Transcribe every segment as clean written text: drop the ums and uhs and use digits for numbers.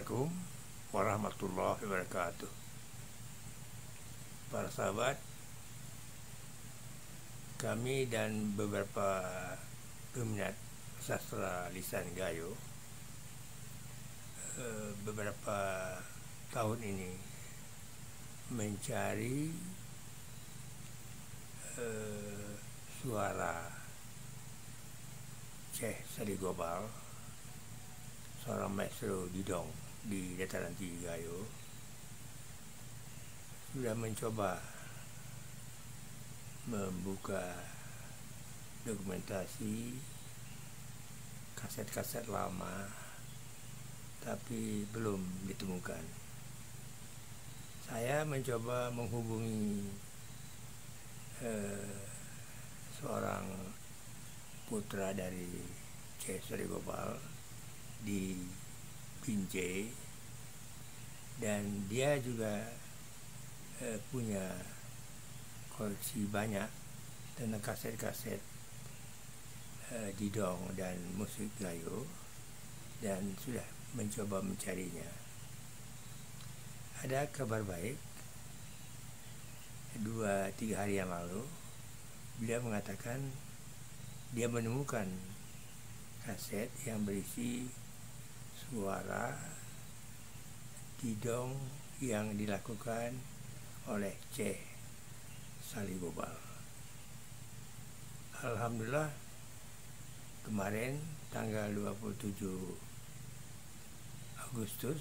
Assalamualaikum warahmatullahi wabarakatuh. Para sahabat, kami dan beberapa peminat sastra lisan Gayo beberapa tahun ini mencari suara Syekh Sari Gobal, seorang maestro didong di dataran tinggi Gayo. Sudah mencoba membuka dokumentasi kaset-kaset lama, tapi belum ditemukan. Saya mencoba menghubungi seorang putra dari Syekh Sari Gobal di Binjai, dan dia juga punya koleksi banyak tentang kaset-kaset didong dan musik Gayo, dan sudah mencoba mencarinya. Ada kabar baik, 2-3 hari yang lalu beliau mengatakan dia menemukan kaset yang berisi suara didong yang dilakukan oleh Syekh Sari Gobal. Alhamdulillah, kemarin tanggal 27 Agustus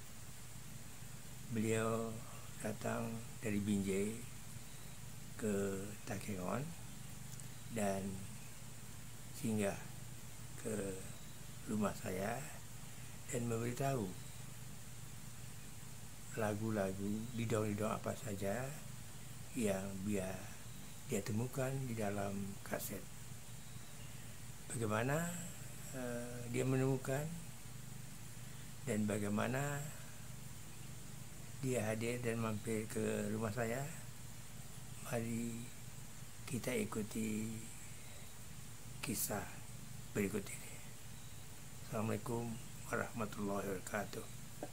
beliau datang dari Binjai ke Takengon dan singgah ke rumah saya dan memberitahu lagu-lagu didong-didong apa saja yang dia temukan di dalam kaset. Bagaimana dia menemukan dan bagaimana dia hadir dan mampir ke rumah saya, mari kita ikuti kisah berikut ini. Assalamualaikum warahmatullahi wabarakatuh.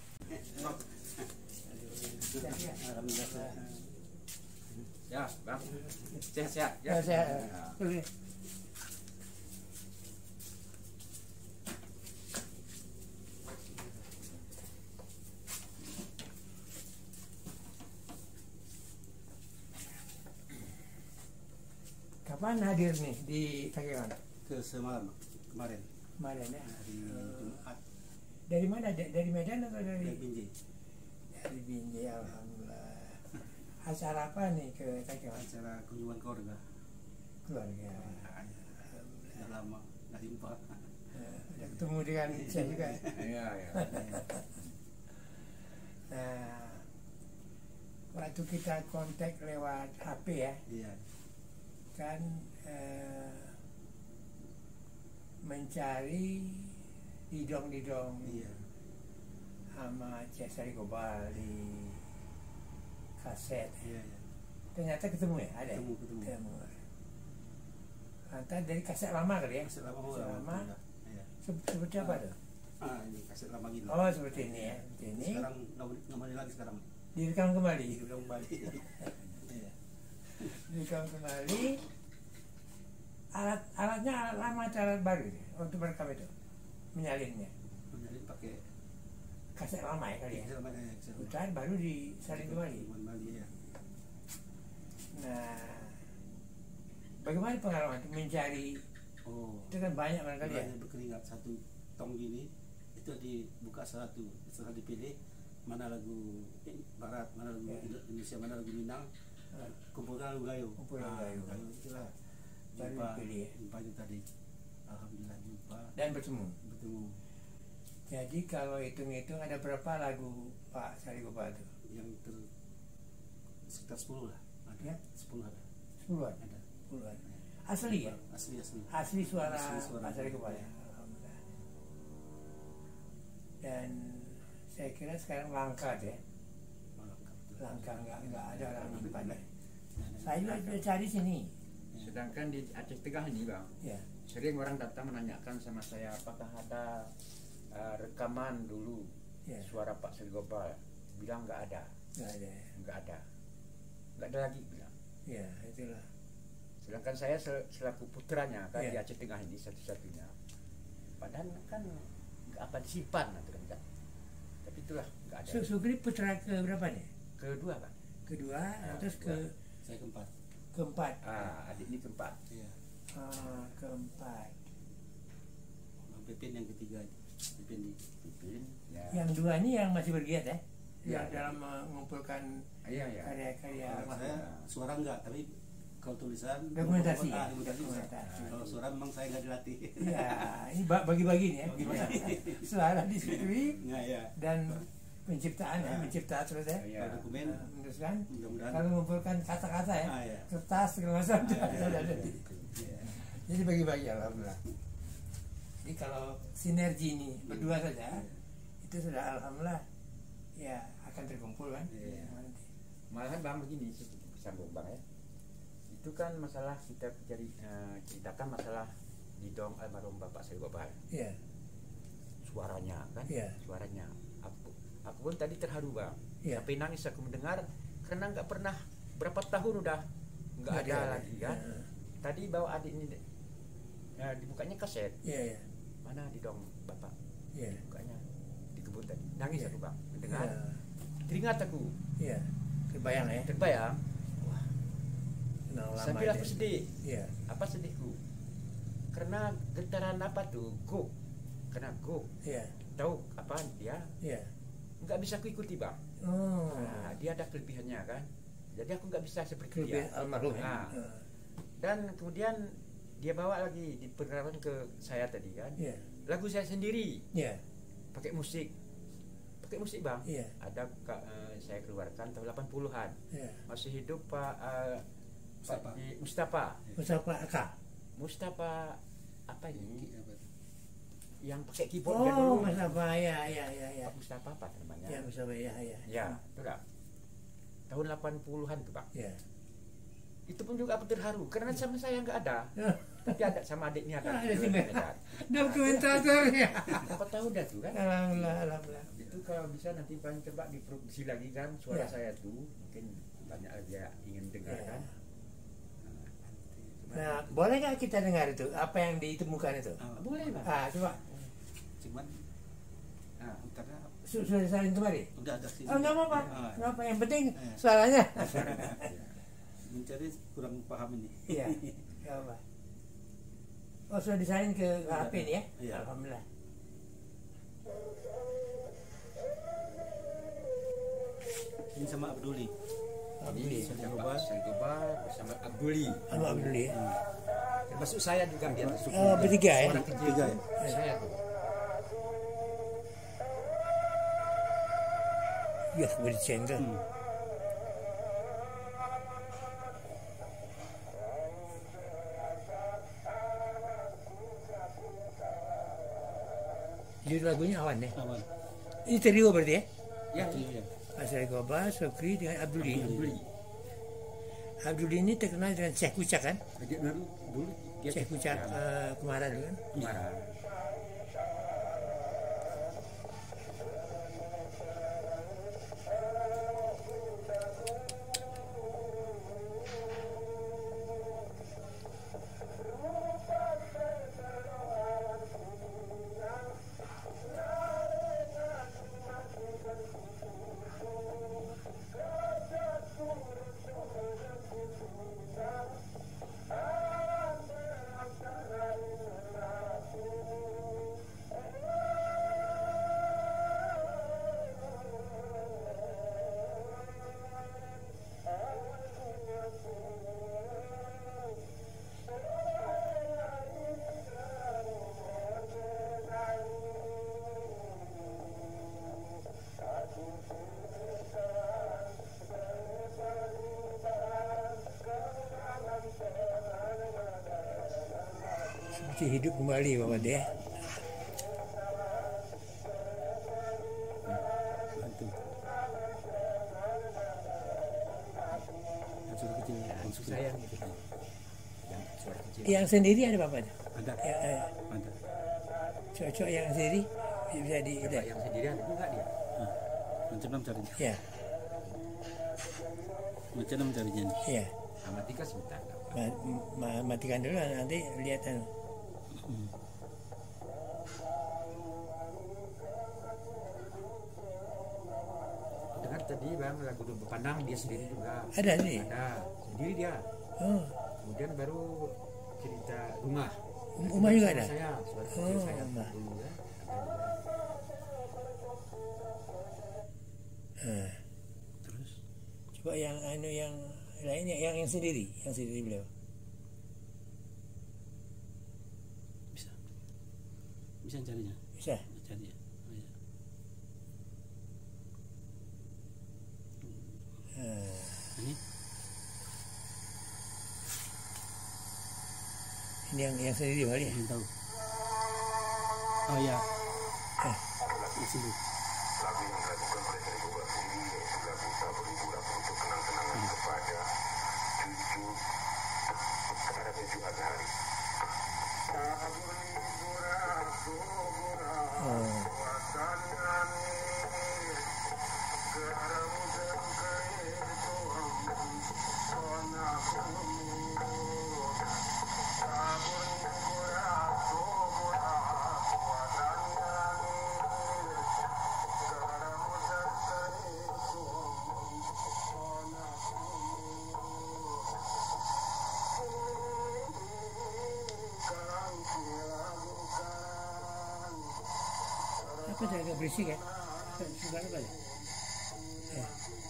Alhamdulillah. Ya, Bang. Sehat-sehat. Ya, sehat. Kapan hadir nih di Takengon? Semalam kemarin. Kemarin ya. Hari Jumat. Dari mana? Dari Medan atau dari Binjai. Dari Binjai, alhamdulillah. Acara apa nih ke Takengon? Acara kunjungan keluarga. Keluarga. Sudah lama nggak jumpa. Udah ketemu dengan saya juga. Iya, iya. Nah, waktu kita kontak lewat HP ya, Iya. kan mencari didong-didong Iya. sama Syekh Sari Gobal di kaset. Iya. Iya. Ternyata ketemu ya, ada. Ketemu. Lantas dari kaset lama kali ya? Kaset lama. Kaset lama. Iya. Seperti apa tuh? Ini kaset lama gini. Oh, seperti ini ya. Seperti ini. Sekarang kembali lagi sekarang. Direkam kembali. Udah kembali. Iya. Direkam kembali. Alatnya alat lama atau alat baru nih untuk merekam itu, menyalinnya. Menyalin pakai Kaset lama ya kali ya. kaset lama. Kaset lama. Putar baru disalin kembali. Kembali ya. Nah, bagaimana pengalaman itu mencari? Oh. Itu kan banyak kali ya. Banyak berkeringat, satu tong gini itu dibuka satu, setelah dipilih mana lagu barat, mana lagu Indonesia, mana lagu Minang, kumpulkan lagu Gayo. Kumpulkan Gayo. Gayo itulah Baru jumpa, dipilih ya. jumpa itu tadi. Alhamdulillah jumpa Dan bertemu. Jadi Jadi kalau hitung-hitung ada berapa lagu Pak Sari Gobal itu? yang sekitar 10 lah ada. Ya? 10 ada. 10-an? Ada. 10-an. Asli ya? Asli. Asli suara Asli Pak Sari Gobal ya? Alhamdulillah. Dan saya kira sekarang langka deh. Langka, nggak ada orang nyimpan ya. Saya juga cari sini. Sedangkan di Aceh Tengah ini, Bang, Ya. sering orang datang menanyakan sama saya apakah ada rekaman dulu Ya. Suara Pak Selgobal bilang nggak ada, Nggak ada. Ya. nggak ada lagi bilang. Ya, itulah. Sedangkan saya selaku putranya kan Ya. di Aceh Tengah ini satu-satunya. Padahal kan nggak apa disimpan atau kan. Tapi itulah nggak ada. Sukri putra ke berapa nih? Kedua kan. Kedua, terus kedua. Saya keempat. keempat. Adik ini keempat. Iya. Keempat. Pipin yang ketiga. Pipin di. Pipin. Ya. Yang dua ini yang masih bergiat ya? Ya, Yang dalam mengumpulkan Iya ya. karya-karya Kalau saya suara enggak, tapi kalau tulisan Dokumentasi. dokumentasi. Dokumentasi. Kalau suara memang saya nggak dilatih. Ya, ini bagi-bagi nih ya, gimana? Suara disetujui Nggak ya. dan penciptaan ya, mencipta terus ya. Iya. Kalau dokumen Meneruskan, mudah-mudahan. kalau mengumpulkan kata-kata ya, Ya. kertas segala macam. Iya. Jadi bagi-bagi alhamdulillah. Jadi kalau sinergi ini berdua saja, itu sudah alhamdulillah ya akan terkumpul kan. Iya. Nanti. Malahan bang begini, sambung bang ya. Itu kan masalah kita ceritakan masalah di dong almarhum Bapak Selgobal. Iya. Suaranya kan, Iya. suaranya. Aku pun tadi terharu bang. Iya. Sampai nangis aku mendengar karena nggak pernah berapa tahun udah nggak ada lagi kan. Ya. Tadi bawa adik ini dibukanya kaset. Iya, iya. Mana di dong Bapak? Iya. Bukanya di kebun tadi. Nangis Iya. aku bang mendengar. Iya. Teringat aku. Iya. Terbayang ya. Terbayang. Kenal lama Sambil aku itu. sedih. Iya. Apa sedihku? Karena getaran apa tuh? Go. Karena go. Iya. Tahu apa dia? Iya. Nggak bisa aku ikuti bang. Oh. Nah, dia ada kelebihannya kan. Jadi aku nggak bisa seperti Kelebihan dia. almarhum ya. Nah, dan kemudian dia bawa lagi di perkenalan ke saya tadi kan. Iya. Lagu saya sendiri Iya. pakai musik bang. Iya. Ada saya keluarkan tahun 80-an. Iya. Masih hidup Pak Mustafa. Mustafa. Mustafa Aka. Mustafa apa ini? Apa? Yang pakai keyboard Oh, dulu. Mustafa ya, ya, ya, ya. Pak Mustafa apa namanya? Ya, Mustafa ya, ya. Ya, itu dah. Tahun 80-an tuh, Pak. Ya. Itu pun juga aku terharu karena sama saya nggak ada. Ya. Tapi ada sama adiknya ada. Ada sih, Mbak. Medan. Dokumentatornya. Berapa tahun dah tuh kan? Alhamdulillah, alhamdulillah. Itu kalau bisa nanti Bang coba diproduksi lagi kan suara Ya. saya tuh mungkin banyak aja ingin dengar Ya. kan. Nah, boleh nggak kita dengar itu apa yang ditemukan itu? Boleh Bang. Coba. Cuman karena Sudah disalin kemari? udah ada sini. Oh, nggak apa-apa. Ah, Nggak apa, yang penting suaranya. mencari kurang paham ini. Iya. Nggak apa. Oh, sudah disalin ke HP ini ya? Iya. Alhamdulillah. Ini sama Abduli. Ini Selgobal. Bapak Selgobal bersama Abduli. Halo Abdul ya. Termasuk saya juga dia masuk. Oh, bertiga ya? Orang kecil. Tiga ya? Saya tuh. Ya, bercengkel. Judul lagunya Awan ya? Awan. Ini trio berarti ya? Ya, Iya. Asal Goba, Sokri dengan Abduli. Abduli. Abduli ini terkenal dengan Syekh Kucak kan? Dia dulu dia Syekh Kucak Kumara dulu kan? marah. Seperti hidup kembali Bapak dia. Bantu. Yang sudah kecil. Yang sudah. Saya gitu. Yang suara kecil. Yang sendiri ada Bapak? Ada. Ya, Ada. cocok yang sendiri bisa di. Yang sendirian juga dia. Macam mana carinya? Ya, Macam mana carinya? ya. Matikan sebentar. Matikan dulu nanti lihat anu. Dengar tadi bang lagu Dumpa Pandang dia sendiri juga. Ada nih. Ada sendiri dia. Oh, Kemudian baru cerita rumah. Rumah juga ada? Saya, suara Oh, kecil saya rumah. dulu ya. Nah, Terus coba yang anu yang lainnya yang sendiri beliau. bisa carinya. Bisa. Cari ya. Oh, ya. Nah, Ini ini yang sendiri kali ya. belum tahu. Oh ya. Eh. Di sini. Lagu yang dilakukan oleh Ferry Gobal sendiri yaitu lagu Tak Berliburan untuk kenang-kenangan kepada cucu Azhari. Tak berliburan Oh, apa tuh agak berisik ya? Sudah apa ya? Eh.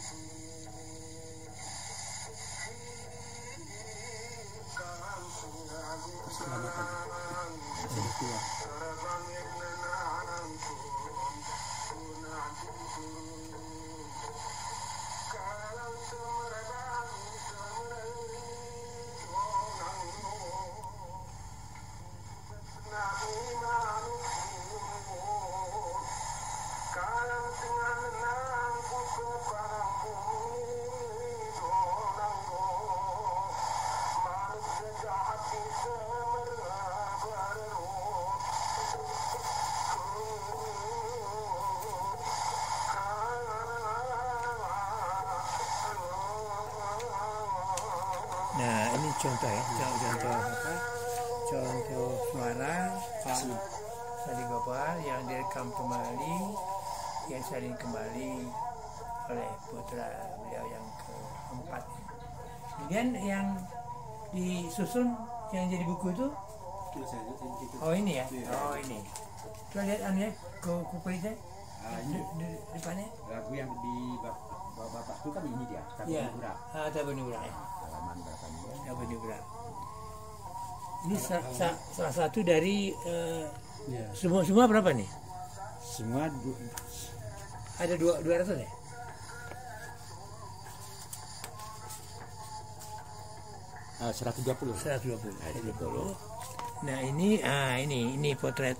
Keselamatan. Sudah tua. Nah, ini contoh ya, contoh apa? Contoh suara Pak Sadi Gopal yang direkam kembali, yang salin kembali oleh putra beliau yang keempat. Kemudian yang disusun yang jadi buku itu, Itu saya itu. oh ini ya, oh ini. Coba lihat anu ya, kulitnya Ini di depannya. lagu yang di bapak itu kan ini dia. Tak Iya, Berliburan. Tabun Nurah ya. Halaman berapa ini? Ya? Tabun Nurah. Ini salah satu dari Ya. semua berapa nih? Semua Ada 200 ya? uh, 120. 120. 120. Nah, ini potret.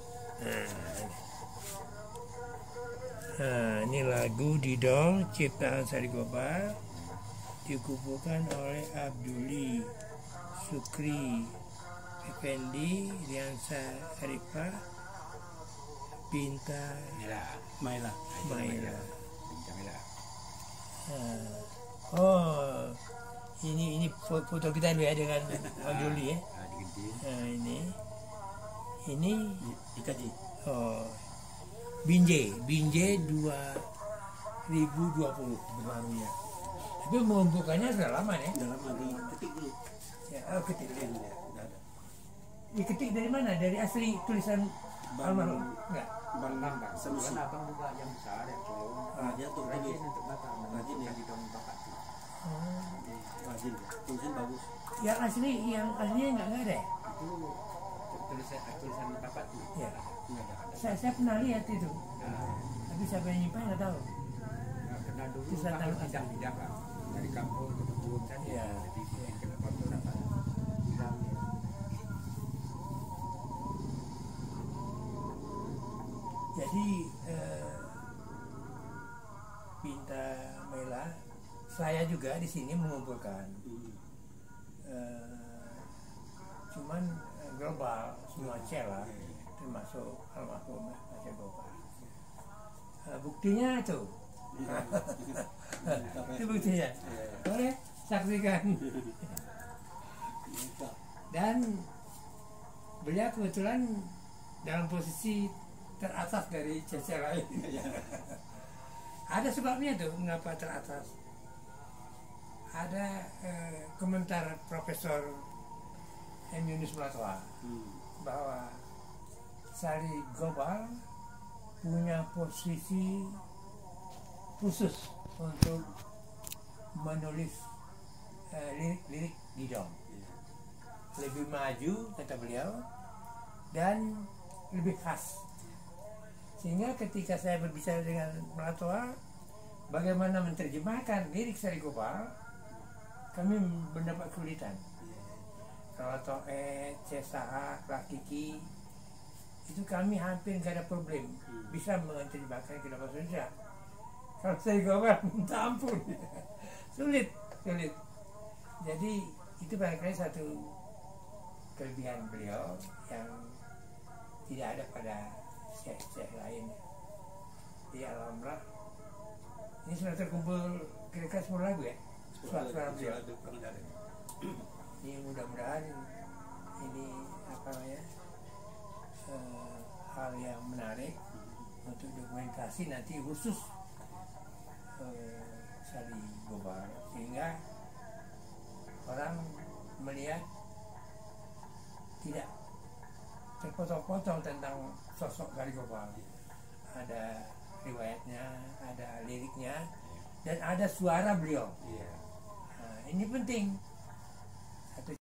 Ini lagu Didol ciptaan Sadi Gopal dikumpulkan oleh Abduli, Sukri, Effendi, Riansa Arifah, Binta Maila. Maila. Bintang Mela. Oh, ini foto kita dulu ya dengan Abduli ya. Diganti. Nah, ini Dikaji. oh, Binjai 2020 barunya. Tapi mengumpulkannya sudah lama ya. Dalam lagi ketik dulu. Ya, ketik dulu. Ya, udah ada. Diketik dari mana? Dari asli tulisan almarhum? Enggak. Bang Bang, Sanusi. kan abang juga yang besar ya tolong. Dia tuh Rajin tulis. untuk baca. Rajin ya. Di dong bapak tuh. Rajin. Tulisan bagus. Yang aslinya enggak ada ya? Itu tulisan bapak tuh. Ya. Nggak ada. Saya pernah lihat itu. Tapi siapa yang nyimpan nggak tahu. Nah, karena dulu Tulisan kan tangan pindah-pindah kan dari kampung ke kebun kan Iya. jadi bikin ke foto apa hilang ya. Jadi Binta Mela, saya juga di sini mengumpulkan. Cuman global semua cela termasuk almarhum Sadi Gopal. Buktinya itu Itu buktinya. Boleh saksikan. Dan beliau kebetulan dalam posisi teratas dari CC lain. Ada sebabnya tuh mengapa teratas. Ada komentar Profesor M. Yunus Melatoa bahwa Sari Gobal punya posisi khusus untuk menulis lirik Didong. Lebih maju kata beliau dan lebih khas. Sehingga ketika saya berbicara dengan Melatoa bagaimana menerjemahkan lirik Sari Gobal, kami mendapat kesulitan. Kalau Toet, Cesaha, Kiki itu kami hampir nggak ada problem bisa menerjemahkan ke dalam bahasa Indonesia. Kalau Sari Gobal minta ampun sulit. Jadi itu barangkali satu kelebihan beliau yang tidak ada pada syekh lain. Di alhamdulillah ini sudah terkumpul kira-kira 10 lagu ya, suara beliau. Ini mudah-mudahan ini apa namanya hal yang menarik untuk dokumentasi nanti khusus Sari Gobal, sehingga orang melihat tidak terpotong-potong tentang sosok Sari Gobal. Ada riwayatnya, ada liriknya, dan ada suara beliau. Nah, ini penting.